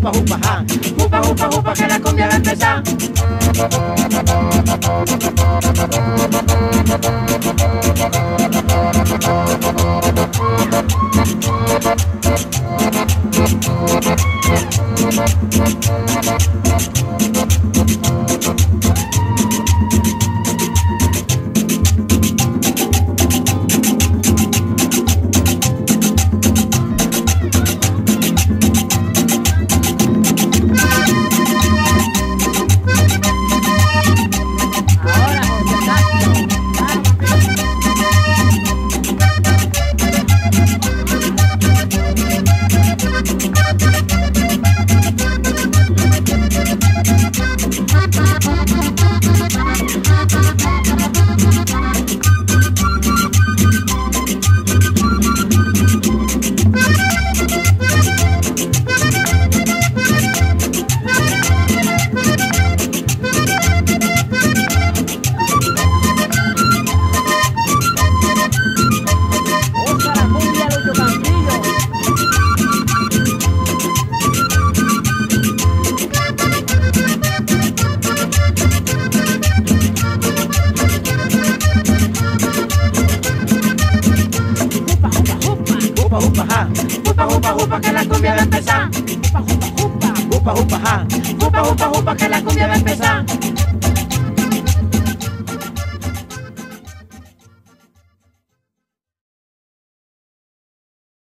jupa, jupa, ja. Jupa, jupa, jupa, que la cumbia va a empezar. Jupa, jupa, jupa, que la cumbia va a empezar. Jupa, jupa, jupa, jupa, jupa, ja. Jupa, jupa, jupa, que la cumbia va a empezar.